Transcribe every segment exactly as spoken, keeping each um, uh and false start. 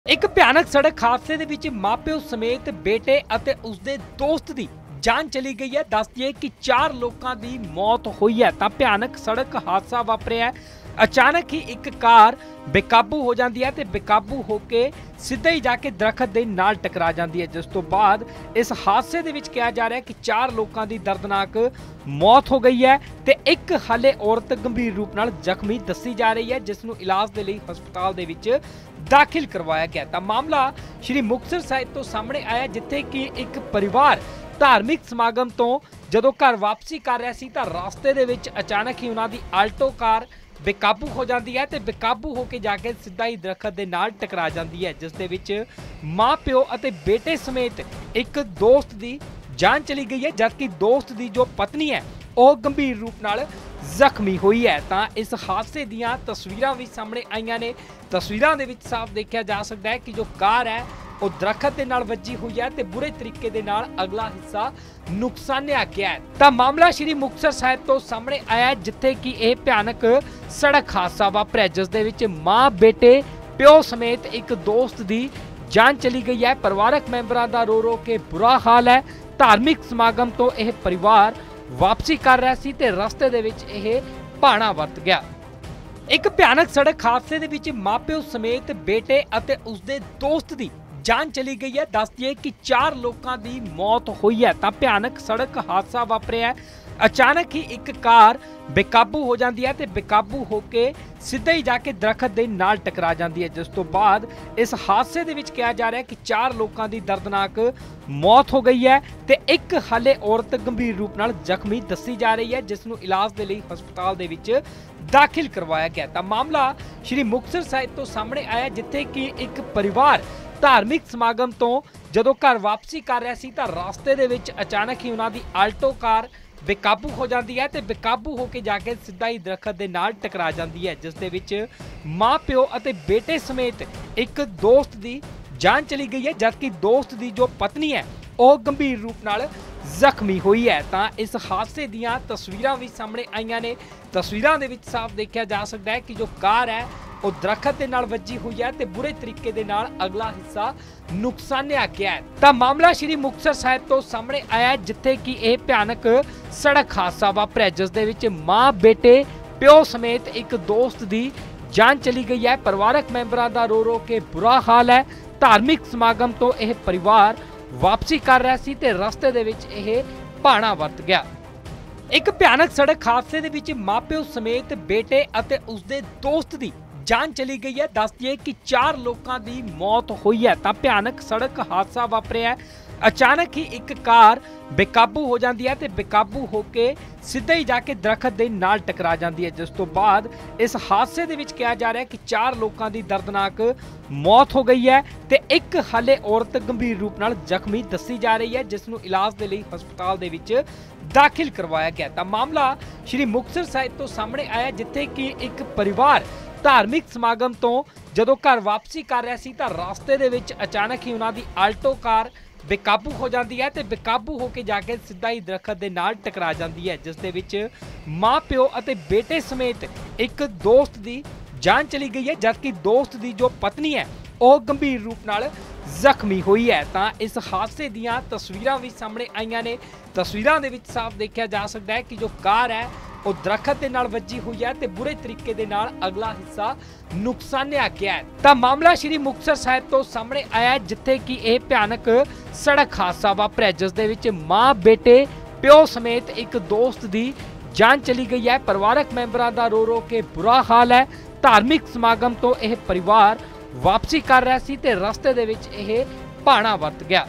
ਇੱਕ ਭਿਆਨਕ ਸੜਕ ਹਾਦਸੇ ਦੇ ਵਿੱਚ ਮਾਪਿਓ ਸਮੇਤ ਬੇਟੇ ਅਤੇ ਉਸਦੇ ਦੋਸਤ ਦੀ ਜਾਨ ਚਲੀ ਗਈ ਹੈ। ਦੱਸ ਦਈਏ ਕਿ ਚਾਰ ਲੋਕਾਂ ਦੀ ਮੌਤ ਹੋਈ ਹੈ। ਤਾਂ ਭਿਆਨਕ ਸੜਕ ਹਾਦਸਾ ਵਾਪਰਿਆ ਹੈ। ਅਚਾਨਕ ਹੀ ਇੱਕ ਕਾਰ ਬੇਕਾਬੂ ਹੋ ਜਾਂਦੀ ਹੈ ਤੇ ਬੇਕਾਬੂ ਹੋ ਕੇ ਸਿੱਧਾ ਹੀ ਜਾ ਕੇ ਦਰਖਤ ਦੇ ਨਾਲ ਟਕਰਾ ਜਾਂਦੀ ਹੈ, ਜਿਸ ਤੋਂ ਬਾਅਦ ਇਸ ਹਾਦਸੇ ਦੇ ਵਿੱਚ ਕਿਹਾ ਜਾ ਰਿਹਾ ਹੈ ਕਿ ਚਾਰ ਲੋਕਾਂ ਦੀ ਦਰਦਨਾਕ ਮੌਤ ਹੋ ਗਈ ਹੈ ਤੇ ਇੱਕ ਹਾਲੇ ਔਰਤ ਗੰਭੀਰ ਰੂਪ ਨਾਲ ਜ਼ਖਮੀ ਦੱਸੀ ਜਾ ਰਹੀ ਹੈ, ਜਿਸ ਨੂੰ ਇਲਾਜ ਦੇ ਲਈ ਹਸਪਤਾਲ ਦੇ ਵਿੱਚ ਦਾਖਲ ਕਰਵਾਇਆ ਗਿਆ। ਤਾਂ ਮਾਮਲਾ ਸ਼੍ਰੀ ਮੁਕਤਸਰ ਸਾਹਿਬ ਤੋਂ ਸਾਹਮਣੇ ਆਇਆ, ਜਿੱਥੇ ਕਿ ਇੱਕ ਪਰਿਵਾਰ ਧਾਰਮਿਕ ਸਮਾਗਮ ਤੋਂ ਜਦੋਂ ਘਰ ਵਾਪਸੀ ਕਰ ਰਿਹਾ ਸੀ ਤਾਂ ਰਸਤੇ ਦੇ ਵਿੱਚ ਅਚਾਨਕ ਹੀ ਉਹਨਾਂ ਦੀ ਆਲਟੋ ਕਾਰ ਬੇਕਾਬੂ ਹੋ ਜਾਂਦੀ ਹੈ ਤੇ ਬੇਕਾਬੂ ਹੋ ਕੇ ਜਾ ਕੇ ਸਿੱਧਾ ਹੀ ਦਰਖਤ ਦੇ ਨਾਲ ਟਕਰਾ ਜਾਂਦੀ ਹੈ, ਜਿਸ ਦੇ ਵਿੱਚ ਮਾਂ ਪਿਓ ਅਤੇ ਬੇਟੇ ਸਮੇਤ ਇੱਕ ਦੋਸਤ ਦੀ ਜਾਨ ਚਲੀ ਗਈ ਹੈ, ਜਦਕਿ ਦੋਸਤ ਦੀ ਜੋ ਪਤਨੀ ਹੈ ਉਹ ਗੰਭੀਰ ਰੂਪ ਨਾਲ ਜ਼ਖਮੀ ਹੋਈ ਹੈ। ਤਾਂ ਇਸ ਹਾਦਸੇ ਦੀਆਂ ਤਸਵੀਰਾਂ ਵੀ ਸਾਹਮਣੇ ਆਈਆਂ ਨੇ। ਤਸਵੀਰਾਂ ਦੇ ਵਿੱਚ ਸਾਫ਼ ਦੇਖਿਆ ਜਾ ਸਕਦਾ ਹੈ ਕਿ ਜੋ ਕਾਰ ਹੈ ਉਹ ਦਰਖਤ ਦੇ ਨਾਲ ਵੱਜੀ ਹੋਈ ਹੈ ਤੇ ਬੁਰੇ ਤਰੀਕੇ ਦੇ ਨਾਲ ਅਗਲਾ ਹਿੱਸਾ ਨੁਕਸਾਨਿਆ ਗਿਆ ਹੈ। ਤਾਂ ਮਾਮਲਾ ਸ਼੍ਰੀ ਮੁਕਤਸਰ ਸਾਹਿਬ ਤੋਂ ਸਾਹਮਣੇ ਆਇਆ, ਜਿੱਥੇ ਕਿ ਇਹ ਭਿਆਨਕ ਸੜਕ ਹਾਦਸਾ ਵਾਪਰਿਆ, ਜਿਸ ਦੇ ਵਿੱਚ ਮਾਂ ਬੇਟੇ ਪਿਓ ਸਮੇਤ ਇੱਕ ਦੋਸਤ ਦੀ ਜਾਨ ਚਲੀ ਗਈ ਹੈ। ਪਰਿਵਾਰਕ ਮੈਂਬਰਾਂ ਦਾ ਰੋ ਰੋ ਕੇ ਬੁਰਾ ਹਾਲ ਹੈ। ਧਾਰਮਿਕ ਸਮਾਗਮ ਤੋਂ ਇਹ ਪਰਿਵਾਰ ਵਾਪਸੀ ਕਰ ਰਿਹਾ ਸੀ ਤੇ ਰਸਤੇ ਦੇ ਵਿੱਚ ਇਹ ਭਾਣਾ ਵਰਤ ਗਿਆ। ਇੱਕ ਭਿਆਨਕ ਸੜਕ ਹਾਦਸੇ ਦੇ ਵਿੱਚ ਮਾਪਿਓ ਸਮੇਤ ਬੇਟੇ ਅਤੇ ਉਸਦੇ ਦੋਸਤ ਦੀ ਜਾਨ ਚਲੀ ਗਈ ਹੈ। ਦੱਸ ਦਈਏ ਕਿ ਚਾਰ ਲੋਕਾਂ ਦੀ ਮੌਤ ਹੋਈ ਹੈ। ਤਾਂ ਭਿਆਨਕ ਸੜਕ ਹਾਦਸਾ ਵਾਪਰਿਆ ਹੈ। ਅਚਾਨਕ ਹੀ ਇੱਕ ਕਾਰ ਬੇਕਾਬੂ ਹੋ ਜਾਂਦੀ ਹੈ ਤੇ ਬੇਕਾਬੂ ਹੋ ਕੇ ਸਿੱਧਾ ਹੀ ਜਾ ਕੇ ਦਰਖਤ ਦੇ ਨਾਲ ਟਕਰਾ ਜਾਂਦੀ ਹੈ, ਜਿਸ ਤੋਂ ਬਾਅਦ ਇਸ ਹਾਦਸੇ ਦੇ ਵਿੱਚ ਕਿਹਾ ਜਾ ਰਿਹਾ ਹੈ ਕਿ ਚਾਰ ਲੋਕਾਂ ਦੀ ਦਰਦਨਾਕ ਮੌਤ ਹੋ ਗਈ ਹੈ ਤੇ ਇੱਕ ਹਾਲੇ ਔਰਤ ਗੰਭੀਰ ਰੂਪ ਨਾਲ ਜ਼ਖਮੀ ਦੱਸੀ ਜਾ ਰਹੀ ਹੈ, ਜਿਸ ਨੂੰ ਇਲਾਜ ਦੇ ਲਈ ਹਸਪਤਾਲ ਦੇ ਵਿੱਚ ਦਾਖਲ ਕਰਵਾਇਆ ਗਿਆ। ਤਾਂ ਮਾਮਲਾ ਸ਼੍ਰੀ ਮੁਕਤਸਰ ਸਾਹਿਬ ਤੋਂ ਸਾਹਮਣੇ ਆਇਆ, ਜਿੱਥੇ ਕਿ ਇੱਕ ਪਰਿਵਾਰ ਧਾਰਮਿਕ ਸਮਾਗਮ ਤੋਂ ਜਦੋਂ ਘਰ ਵਾਪਸੀ ਕਰ ਰਿਹਾ ਸੀ ਤਾਂ ਰਸਤੇ ਦੇ ਵਿੱਚ ਅਚਾਨਕ ਹੀ ਉਹਨਾਂ ਦੀ ਆਲਟੋ ਕਾਰ ਬੇਕਾਬੂ ਹੋ ਜਾਂਦੀ ਹੈ ਤੇ ਬੇਕਾਬੂ ਹੋ ਕੇ ਜਾ ਕੇ ਸਿੱਧਾ ਹੀ ਦਰਖਤ ਦੇ ਨਾਲ ਟਕਰਾ ਜਾਂਦੀ ਹੈ, ਜਿਸ ਦੇ ਵਿੱਚ ਮਾਂ ਪਿਓ ਅਤੇ ਬੇਟੇ ਸਮੇਤ ਇੱਕ ਦੋਸਤ ਦੀ ਜਾਨ ਚਲੀ ਗਈ ਹੈ, ਜਦਕਿ ਦੋਸਤ ਦੀ ਜੋ ਪਤਨੀ ਹੈ ਉਹ ਗੰਭੀਰ ਰੂਪ ਨਾਲ ਜ਼ਖਮੀ ਹੋਈ ਹੈ। ਤਾਂ ਇਸ ਹਾਦਸੇ ਦੀਆਂ ਤਸਵੀਰਾਂ ਵੀ ਸਾਹਮਣੇ ਆਈਆਂ ਨੇ। ਤਸਵੀਰਾਂ ਦੇ ਵਿੱਚ ਸਾਫ਼ ਦੇਖਿਆ ਜਾ ਸਕਦਾ ਹੈ ਕਿ ਜੋ ਕਾਰ ਹੈ ਉਹ ਦਰਖਤ ਦੇ ਨਾਲ ਵੱਜੀ ਹੋਈ ਹੈ ਤੇ ਬੁਰੇ ਤਰੀਕੇ ਦੇ ਨਾਲ ਅਗਲਾ ਹਿੱਸਾ ਨੁਕਸਾਨਿਆ ਗਿਆ ਹੈ। ਤਾਂ ਮਾਮਲਾ ਸ਼੍ਰੀ ਮੁਕਤਸਰ ਸਾਹਿਬ ਤੋਂ ਸਾਹਮਣੇ ਆਇਆ, ਜਿੱਥੇ ਕਿ ਇਹ ਭਿਆਨਕ ਸੜਕ ਹਾਦਸਾ ਵਾਪਰਿਆ, ਜਿਸ ਦੇ ਵਿੱਚ ਮਾਂ ਬੇਟੇ ਪਿਓ ਸਮੇਤ ਇੱਕ ਦੋਸਤ ਦੀ ਜਾਨ ਚਲੀ ਗਈ ਹੈ। ਪਰਿਵਾਰਕ ਮੈਂਬਰਾਂ ਦਾ ਰੋ ਰੋ ਕੇ ਬੁਰਾ ਹਾਲ ਹੈ। ਧਾਰਮਿਕ ਸਮਾਗਮ ਤੋਂ ਇਹ ਪਰਿਵਾਰ ਵਾਪਸੀ ਕਰ ਰਿਹਾ ਸੀ ਤੇ ਰਸਤੇ ਦੇ ਵਿੱਚ ਇਹ ਭਾਣਾ ਵਰਤ ਗਿਆ। ਇੱਕ ਭਿਆਨਕ ਸੜਕ ਹਾਦਸੇ ਦੇ ਵਿੱਚ ਮਾਪਿਓ ਸਮੇਤ ਬੇਟੇ ਅਤੇ ਉਸਦੇ ਦੋਸਤ ਦੀ ਜਾਨ ਚਲੀ ਗਈ ਹੈ। ਦੱਸ ਦਈਏ ਕਿ ਚਾਰ ਲੋਕਾਂ ਦੀ ਮੌਤ ਹੋਈ ਹੈ। ਤਾਂ ਭਿਆਨਕ ਸੜਕ ਹਾਦਸਾ ਵਾਪਰਿਆ ਹੈ। ਅਚਾਨਕ ਹੀ ਇੱਕ ਕਾਰ ਬੇਕਾਬੂ ਹੋ ਜਾਂਦੀ ਹੈ ਤੇ ਬੇਕਾਬੂ ਹੋ ਕੇ ਸਿੱਧਾ ਹੀ ਜਾ ਕੇ ਦਰਖਤ ਦੇ ਨਾਲ ਟਕਰਾ ਜਾਂਦੀ ਹੈ, ਜਿਸ ਤੋਂ ਬਾਅਦ ਇਸ ਹਾਦਸੇ ਦੇ ਵਿੱਚ ਕਿਹਾ ਜਾ ਰਿਹਾ ਹੈ ਕਿ ਚਾਰ ਲੋਕਾਂ ਦੀ ਦਰਦਨਾਕ ਮੌਤ ਹੋ ਗਈ ਹੈ ਤੇ ਇੱਕ ਹਾਲੇ ਔਰਤ ਗੰਭੀਰ ਰੂਪ ਨਾਲ ਜ਼ਖਮੀ ਦੱਸੀ ਜਾ ਰਹੀ ਹੈ, ਜਿਸ ਨੂੰ ਇਲਾਜ ਦੇ ਲਈ ਹਸਪਤਾਲ ਦੇ ਵਿੱਚ ਦਾਖਲ ਕਰਵਾਇਆ ਗਿਆ। ਤਾਂ ਮਾਮਲਾ ਸ਼੍ਰੀ ਮੁਕਤਸਰ ਸਾਹਿਬ ਤੋਂ ਸਾਹਮਣੇ ਆਇਆ, ਜਿੱਥੇ ਕਿ ਇੱਕ ਪਰਿਵਾਰ ਧਾਰਮਿਕ ਸਮਾਗਮ ਤੋਂ ਜਦੋਂ ਘਰ ਵਾਪਸੀ ਕਰ ਰਿਹਾ ਸੀ ਤਾਂ ਰਸਤੇ ਦੇ ਵਿੱਚ ਅਚਾਨਕ ਹੀ ਉਹਨਾਂ ਦੀ ਆਲਟੋ ਕਾਰ ਬੇਕਾਬੂ ਹੋ ਜਾਂਦੀ ਹੈ ਤੇ ਬੇਕਾਬੂ ਹੋ ਕੇ ਜਾ ਕੇ ਸਿੱਧਾ ਹੀ ਦਰਖਤ ਦੇ ਨਾਲ ਟਕਰਾ ਜਾਂਦੀ ਹੈ, ਜਿਸ ਦੇ ਵਿੱਚ ਮਾਂ ਪਿਓ ਅਤੇ ਬੇਟੇ ਸਮੇਤ ਇੱਕ ਦੋਸਤ ਦੀ ਜਾਨ ਚਲੀ ਗਈ ਹੈ, ਜਦਕਿ ਦੋਸਤ ਦੀ ਜੋ ਪਤਨੀ ਹੈ ਉਹ ਗੰਭੀਰ ਰੂਪ ਨਾਲ ਜ਼ਖਮੀ ਹੋਈ ਹੈ। ਤਾਂ ਇਸ ਹਾਦਸੇ ਦੀਆਂ ਤਸਵੀਰਾਂ ਵੀ ਸਾਹਮਣੇ ਆਈਆਂ ਨੇ। ਤਸਵੀਰਾਂ ਦੇ ਵਿੱਚ ਸਾਫ਼ ਦੇਖਿਆ ਜਾ ਸਕਦਾ ਹੈ ਕਿ ਜੋ ਕਾਰ ਹੈ ਉਹ ਦਰਖਤ ਦੇ ਨਾਲ ਵੱਜੀ ਹੋਈ ਹੈ ਤੇ ਬੁਰੇ ਤਰੀਕੇ ਦੇ ਨਾਲ ਅਗਲਾ ਹਿੱਸਾ ਨੁਕਸਾਨਿਆ ਗਿਆ ਹੈ। ਤਾਂ ਮਾਮਲਾ ਸ਼੍ਰੀ ਮੁਕਤਸਰ ਸਾਹਿਬ ਤੋਂ ਸਾਹਮਣੇ ਆਇਆ, ਜਿੱਥੇ ਕਿ ਇਹ ਭਿਆਨਕ ਸੜਕ ਹਾਦਸਾ ਵਾਪਰਿਆ, ਜਿਸ ਦੇ ਵਿੱਚ ਮਾਂ ਬੇਟੇ ਪਿਓ ਸਮੇਤ ਇੱਕ ਦੋਸਤ ਦੀ ਜਾਨ ਚਲੀ ਗਈ ਹੈ। ਪਰਿਵਾਰਕ ਮੈਂਬਰਾਂ ਦਾ ਰੋ ਰੋ ਕੇ ਬੁਰਾ ਹਾਲ ਹੈ। ਧਾਰਮਿਕ ਸਮਾਗਮ ਤੋਂ ਇਹ ਪਰਿਵਾਰ ਵਾਪਸੀ ਕਰ ਰਿਹਾ ਸੀ ਤੇ ਰਸਤੇ ਦੇ ਵਿੱਚ ਇਹ ਭਾਣਾ ਵਰਤ ਗਿਆ।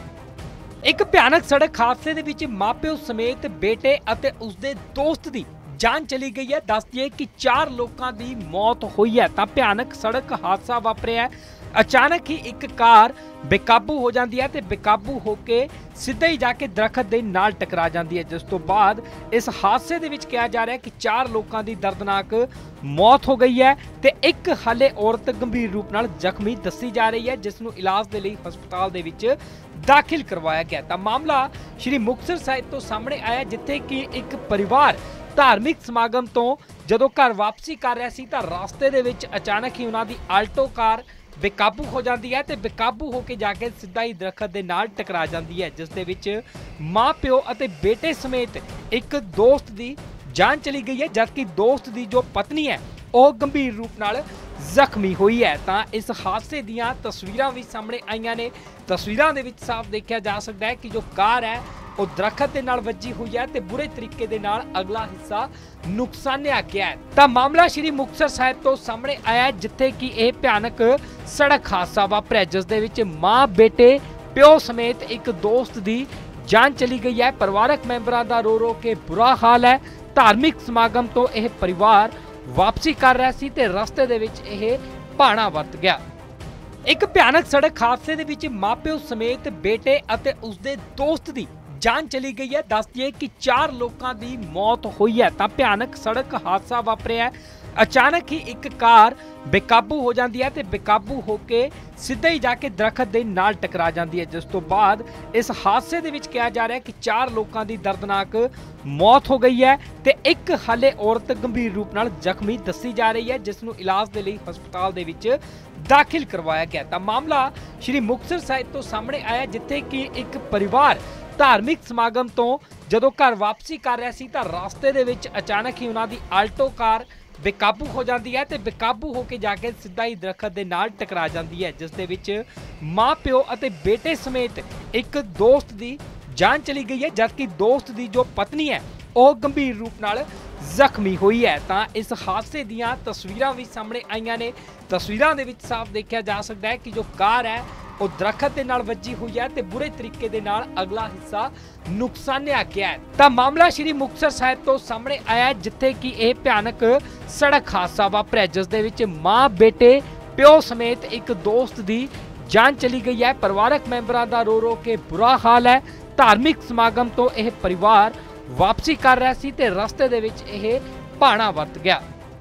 ਇੱਕ ਭਿਆਨਕ ਸੜਕ ਹਾਦਸੇ ਦੇ ਵਿੱਚ ਮਾਪਿਓ ਸਮੇਤ ਬੇਟੇ ਅਤੇ ਉਸਦੇ ਦੋਸਤ ਦੀ ਜਾਨ ਚਲੀ ਗਈ ਹੈ। ਦੱਸ ਦਈਏ ਕਿ ਚਾਰ ਲੋਕਾਂ ਦੀ ਮੌਤ ਹੋਈ ਹੈ। ਤਾਂ ਭਿਆਨਕ ਸੜਕ ਹਾਦਸਾ ਵਾਪਰਿਆ ਹੈ। ਅਚਾਨਕ ਹੀ ਇੱਕ ਕਾਰ ਬੇਕਾਬੂ ਹੋ ਜਾਂਦੀ ਹੈ ਤੇ ਬੇਕਾਬੂ ਹੋ ਕੇ ਸਿੱਧਾ ਹੀ ਜਾ ਕੇ ਦਰਖਤ ਦੇ ਨਾਲ ਟਕਰਾ ਜਾਂਦੀ ਹੈ, ਜਿਸ ਤੋਂ ਬਾਅਦ ਇਸ ਹਾਦਸੇ ਦੇ ਵਿੱਚ ਕਿਹਾ ਜਾ ਰਿਹਾ ਹੈ ਕਿ ਚਾਰ ਲੋਕਾਂ ਦੀ ਦਰਦਨਾਕ ਮੌਤ ਹੋ ਗਈ ਹੈ ਤੇ ਇੱਕ ਹਾਲੇ ਔਰਤ ਗੰਭੀਰ ਰੂਪ ਨਾਲ ਜ਼ਖਮੀ ਦੱਸੀ ਜਾ ਰਹੀ ਹੈ, ਜਿਸ ਨੂੰ ਇਲਾਜ ਦੇ ਲਈ ਹਸਪਤਾਲ ਦੇ ਵਿੱਚ ਦਾਖਲ ਕਰਵਾਇਆ ਗਿਆ। ਤਾਂ ਮਾਮਲਾ ਸ਼੍ਰੀ ਮੁਕਤਸਰ ਸਾਹਿਬ ਤੋਂ ਸਾਹਮਣੇ ਆਇਆ, ਜਿੱਥੇ ਕਿ ਇੱਕ ਪਰਿਵਾਰ ਧਾਰਮਿਕ ਸਮਾਗਮ ਤੋਂ ਜਦੋਂ ਘਰ ਵਾਪਸੀ ਕਰ ਰਿਹਾ ਸੀ ਤਾਂ ਰਸਤੇ ਦੇ ਵਿੱਚ ਅਚਾਨਕ ਹੀ ਉਹਨਾਂ ਦੀ ਆਲਟੋ ਕਾਰ ਬੇਕਾਬੂ ਹੋ ਜਾਂਦੀ ਹੈ ਤੇ ਬੇਕਾਬੂ ਹੋ ਕੇ ਜਾ ਕੇ ਸਿੱਧਾ ਹੀ ਦਰਖਤ ਦੇ ਨਾਲ ਟਕਰਾ ਜਾਂਦੀ ਹੈ, ਜਿਸ ਦੇ ਵਿੱਚ ਮਾਂ ਪਿਓ ਅਤੇ ਬੇਟੇ ਸਮੇਤ ਇੱਕ ਦੋਸਤ ਦੀ ਜਾਨ ਚਲੀ ਗਈ ਹੈ, ਜਦਕਿ ਦੋਸਤ ਦੀ ਜੋ ਪਤਨੀ ਹੈ ਉਹ ਗੰਭੀਰ ਰੂਪ ਨਾਲ ਜ਼ਖਮੀ ਹੋਈ ਹੈ। ਤਾਂ ਇਸ ਹਾਦਸੇ ਦੀਆਂ ਤਸਵੀਰਾਂ ਵੀ ਸਾਹਮਣੇ ਆਈਆਂ ਨੇ। ਤਸਵੀਰਾਂ ਦੇ ਵਿੱਚ ਸਾਫ਼ ਦੇਖਿਆ ਜਾ ਸਕਦਾ ਹੈ ਕਿ ਜੋ ਕਾਰ ਹੈ ਉਹ ਦਰਖਤ ਦੇ ਨਾਲ ਵੱਜੀ ਹੋਈ ਹੈ ਤੇ ਬੁਰੇ ਤਰੀਕੇ ਦੇ ਨਾਲ ਅਗਲਾ ਹਿੱਸਾ ਨੁਕਸਾਨਿਆ ਗਿਆ ਹੈ। ਤਾਂ ਮਾਮਲਾ ਸ਼੍ਰੀ ਮੁਕਤਸਰ ਸਾਹਿਬ ਤੋਂ ਸਾਹਮਣੇ ਆਇਆ, ਜਿੱਥੇ ਕਿ ਇਹ ਭਿਆਨਕ ਸੜਕ ਹਾਦਸਾ ਵਾਪਰਿਆ, ਜਿਸ ਦੇ ਵਿੱਚ ਮਾਂ ਬੇਟੇ ਪਿਓ ਸਮੇਤ ਇੱਕ ਦੋਸਤ ਦੀ ਜਾਨ ਚਲੀ ਗਈ ਹੈ। ਪਰਿਵਾਰਕ ਮੈਂਬਰਾਂ ਦਾ ਰੋ ਰੋ ਕੇ ਬੁਰਾ ਹਾਲ ਹੈ। ਧਾਰਮਿਕ ਸਮਾਗਮ ਤੋਂ ਇਹ ਪਰਿਵਾਰ ਵਾਪਸੀ ਕਰ ਰਿਹਾ ਸੀ ਤੇ ਰਸਤੇ ਦੇ ਵਿੱਚ ਇਹ ਭਾਣਾ ਵਰਤ ਗਿਆ। ਇੱਕ ਭਿਆਨਕ ਸੜਕ ਹਾਦਸੇ ਦੇ ਵਿੱਚ ਮਾਪਿਓ ਸਮੇਤ ਬੇਟੇ ਅਤੇ ਉਸਦੇ ਦੋਸਤ ਦੀ ਜਾਨ ਚਲੀ ਗਈ ਹੈ। ਦੱਸ ਦਈਏ ਕਿ ਚਾਰ ਲੋਕਾਂ ਦੀ ਮੌਤ ਹੋਈ ਹੈ। ਤਾਂ ਭਿਆਨਕ ਸੜਕ ਹਾਦਸਾ ਵਾਪਰਿਆ। ਅਚਾਨਕ ਹੀ ਇੱਕ ਕਾਰ ਬੇਕਾਬੂ ਹੋ ਜਾਂਦੀ ਹੈ ਤੇ ਬੇਕਾਬੂ ਹੋ ਕੇ ਸਿੱਧਾ ਹੀ ਜਾ ਕੇ ਦਰਖਤ ਦੇ ਨਾਲ ਟਕਰਾ ਜਾਂਦੀ ਹੈ, ਜਿਸ ਤੋਂ ਬਾਅਦ ਇਸ ਹਾਦਸੇ ਦੇ ਵਿੱਚ ਕਿਹਾ ਜਾ ਰਿਹਾ ਹੈ ਕਿ ਚਾਰ ਲੋਕਾਂ ਦੀ ਦਰਦਨਾਕ ਮੌਤ ਹੋ ਗਈ ਹੈ ਤੇ ਇੱਕ ਹਾਲੇ ਔਰਤ ਗੰਭੀਰ ਰੂਪ ਨਾਲ ਜ਼ਖਮੀ ਦੱਸੀ ਜਾ ਰਹੀ ਹੈ, ਜਿਸ ਨੂੰ ਇਲਾਜ ਦੇ ਲਈ ਹਸਪਤਾਲ ਦੇ ਵਿੱਚ ਦਾਖਲ ਕਰਵਾਇਆ ਗਿਆ। ਤਾਂ ਮਾਮਲਾ ਸ਼੍ਰੀ ਮੁਕਤਸਰ ਸਾਹਿਬ ਤੋਂ ਸਾਹਮਣੇ ਆਇਆ, ਜਿੱਥੇ ਕਿ ਇੱਕ ਪਰਿਵਾਰ ਧਾਰਮਿਕ ਸਮਾਗਮ ਤੋਂ ਜਦੋਂ ਘਰ ਵਾਪਸੀ ਕਰ ਰਿਹਾ ਸੀ ਤਾਂ ਰਸਤੇ ਦੇ ਵਿੱਚ ਅਚਾਨਕ ਹੀ ਉਹਨਾਂ ਦੀ ਆਲਟੋ ਕਾਰ ਬੇਕਾਬੂ ਹੋ ਜਾਂਦੀ ਹੈ ਤੇ ਬੇਕਾਬੂ ਹੋ ਕੇ ਜਾ ਕੇ ਸਿੱਧਾ ਹੀ ਦਰਖਤ ਦੇ ਨਾਲ ਟਕਰਾ ਜਾਂਦੀ ਹੈ, ਜਿਸ ਦੇ ਵਿੱਚ ਮਾਂ ਪਿਓ ਅਤੇ ਬੇਟੇ ਸਮੇਤ ਇੱਕ ਦੋਸਤ ਦੀ ਜਾਨ ਚਲੀ ਗਈ ਹੈ, ਜਦਕਿ ਦੋਸਤ ਦੀ ਜੋ ਪਤਨੀ ਹੈ ਉਹ ਗੰਭੀਰ ਰੂਪ ਨਾਲ ਜ਼ਖਮੀ ਹੋਈ ਹੈ। ਤਾਂ ਇਸ ਹਾਦਸੇ ਦੀਆਂ ਤਸਵੀਰਾਂ ਵੀ ਸਾਹਮਣੇ ਆਈਆਂ ਨੇ। ਤਸਵੀਰਾਂ ਦੇ ਵਿੱਚ ਸਾਫ਼ ਦੇਖਿਆ ਜਾ ਸਕਦਾ ਹੈ ਕਿ ਜੋ ਕਾਰ ਹੈ ਉਹ ਦਰਖਤ ਦੇ ਨਾਲ ਵੱਜੀ ਹੋਈ ਹੈ ਤੇ ਬੁਰੇ ਤਰੀਕੇ ਦੇ ਨਾਲ ਅਗਲਾ ਹਿੱਸਾ ਨੁਕਸਾਨਿਆ ਗਿਆ ਹੈ। ਤਾਂ ਮਾਮਲਾ ਸ਼੍ਰੀ ਮੁਕਤਸਰ ਸਾਹਿਬ ਤੋਂ ਸਾਹਮਣੇ ਆਇਆ, ਜਿੱਥੇ ਕਿ ਇਹ ਭਿਆਨਕ ਸੜਕ ਹਾਦਸਾ ਵਾਪਰਿਆ, ਜਿਸ ਦੇ ਵਿੱਚ ਮਾਂ ਬੇਟੇ ਪਿਓ ਸਮੇਤ ਇੱਕ ਦੋਸਤ ਦੀ ਜਾਨ ਚਲੀ ਗਈ ਹੈ। ਪਰਿਵਾਰਕ ਮੈਂਬਰਾਂ ਦਾ ਰੋ ਰੋ ਕੇ ਬੁਰਾ ਹਾਲ ਹੈ। ਧਾਰਮਿਕ ਸਮਾਗਮ ਤੋਂ ਇਹ ਪਰਿਵਾਰ ਵਾਪਸੀ ਕਰ ਰਿਹਾ ਸੀ ਤੇ ਰਸਤੇ ਦੇ ਵਿੱਚ ਇਹ ਭਾਣਾ ਵਰਤ ਗਿਆ।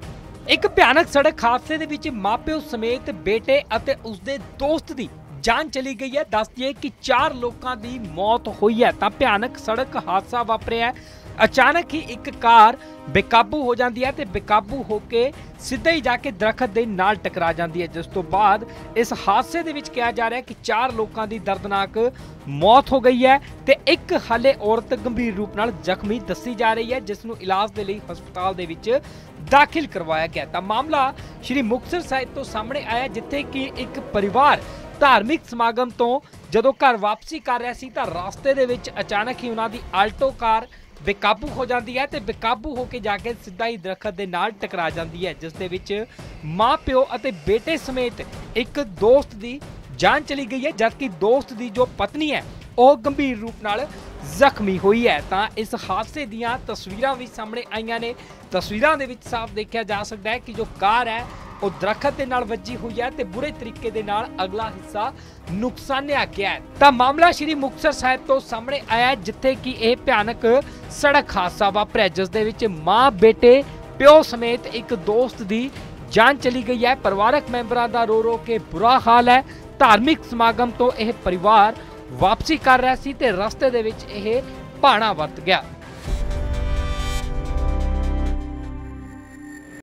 ਇੱਕ ਭਿਆਨਕ ਸੜਕ ਹਾਦਸੇ ਦੇ ਵਿੱਚ ਮਾਪਿਓ ਸਮੇਤ ਬੇਟੇ ਅਤੇ ਉਸਦੇ ਦੋਸਤ ਦੀ ਜਾਨ ਚਲੀ ਗਈ ਹੈ। ਦੱਸ ਦਈਏ ਕਿ ਚਾਰ ਲੋਕਾਂ ਦੀ ਮੌਤ ਹੋਈ ਹੈ। ਤਾਂ ਭਿਆਨਕ ਸੜਕ ਹਾਦਸਾ ਵਾਪਰਿਆ। ਅਚਾਨਕ ਹੀ ਇੱਕ ਕਾਰ ਬੇਕਾਬੂ ਹੋ ਜਾਂਦੀ ਹੈ ਤੇ ਬੇਕਾਬੂ ਹੋ ਕੇ ਸਿੱਧਾ ਹੀ ਜਾ ਕੇ ਦਰਖਤ ਦੇ ਨਾਲ ਟਕਰਾ ਜਾਂਦੀ ਹੈ, ਜਿਸ ਤੋਂ ਬਾਅਦ ਇਸ ਹਾਦਸੇ ਦੇ ਵਿੱਚ ਕਿਹਾ ਜਾ ਰਿਹਾ ਹੈ ਕਿ ਚਾਰ ਲੋਕਾਂ ਦੀ ਦਰਦਨਾਕ ਮੌਤ ਹੋ ਗਈ ਹੈ ਤੇ ਇੱਕ ਹਾਲੇ ਔਰਤ ਗੰਭੀਰ ਰੂਪ ਨਾਲ ਜ਼ਖਮੀ ਦੱਸੀ ਜਾ ਰਹੀ ਹੈ, ਜਿਸ ਨੂੰ ਇਲਾਜ ਦੇ ਲਈ ਹਸਪਤਾਲ ਦੇ ਵਿੱਚ ਦਾਖਲ ਕਰਵਾਇਆ ਗਿਆ। ਤਾਂ ਮਾਮਲਾ ਸ਼੍ਰੀ ਮੁਕਤਸਰ ਸਾਹਿਬ ਤੋਂ ਸਾਹਮਣੇ ਆਇਆ, ਜਿੱਥੇ ਕਿ ਇੱਕ ਪਰਿਵਾਰ ਧਾਰਮਿਕ ਸਮਾਗਮ ਤੋਂ ਜਦੋਂ ਘਰ ਵਾਪਸੀ ਕਰ ਰਿਹਾ ਸੀ ਤਾਂ ਰਸਤੇ ਦੇ ਵਿੱਚ ਅਚਾਨਕ ਹੀ ਉਹਨਾਂ ਦੀ ਆਲਟੋ ਕਾਰ ਬੇਕਾਬੂ ਹੋ ਜਾਂਦੀ ਹੈ ਤੇ ਬੇਕਾਬੂ ਹੋ ਕੇ ਜਾ ਕੇ ਸਿੱਧਾ ਹੀ ਦਰਖਤ ਦੇ ਨਾਲ ਟਕਰਾ ਜਾਂਦੀ ਹੈ, ਜਿਸ ਦੇ ਵਿੱਚ ਮਾਂ ਪਿਓ ਅਤੇ ਬੇਟੇ ਸਮੇਤ ਇੱਕ ਦੋਸਤ ਦੀ ਜਾਨ ਚਲੀ ਗਈ ਹੈ, ਜਦਕਿ ਦੋਸਤ ਦੀ ਜੋ ਪਤਨੀ ਹੈ ਉਹ ਗੰਭੀਰ ਰੂਪ ਨਾਲ ਜ਼ਖਮੀ ਹੋਈ ਹੈ। ਤਾਂ ਇਸ ਹਾਦਸੇ ਦੀਆਂ ਤਸਵੀਰਾਂ ਵੀ ਸਾਹਮਣੇ ਆਈਆਂ ਨੇ। ਤਸਵੀਰਾਂ ਦੇ ਵਿੱਚ ਸਾਫ਼ ਦੇਖਿਆ ਜਾ ਸਕਦਾ ਹੈ ਕਿ ਜੋ ਕਾਰ ਹੈ ਉਹ ਦਰਖਤ ਦੇ ਨਾਲ ਵੱਜੀ ਹੋਈ ਹੈ ਤੇ ਬੁਰੇ ਤਰੀਕੇ ਦੇ ਨਾਲ ਅਗਲਾ ਹਿੱਸਾ ਨੁਕਸਾਨਿਆ ਗਿਆ ਹੈ। ਤਾਂ ਮਾਮਲਾ ਸ਼੍ਰੀ ਮੁਕਤਸਰ ਸਾਹਿਬ ਤੋਂ ਸਾਹਮਣੇ ਆਇਆ, ਜਿੱਥੇ ਕਿ ਇਹ ਭਿਆਨਕ ਸੜਕ ਹਾਦਸਾ ਵਾਪਰਿਆ, ਜਿਸ ਦੇ ਵਿੱਚ ਮਾਂ ਬੇਟੇ ਪਿਓ ਸਮੇਤ ਇੱਕ ਦੋਸਤ ਦੀ ਜਾਨ ਚਲੀ ਗਈ ਹੈ। ਪਰਿਵਾਰਕ ਮੈਂਬਰਾਂ ਦਾ ਰੋ ਰੋ ਕੇ ਬੁਰਾ ਹਾਲ ਹੈ। ਧਾਰਮਿਕ ਸਮਾਗਮ ਤੋਂ ਇਹ ਪਰਿਵਾਰ ਵਾਪਸੀ ਕਰ ਰਿਹਾ ਸੀ ਤੇ ਰਸਤੇ ਦੇ ਵਿੱਚ ਇਹ ਭਾਣਾ ਵਰਤ ਗਿਆ।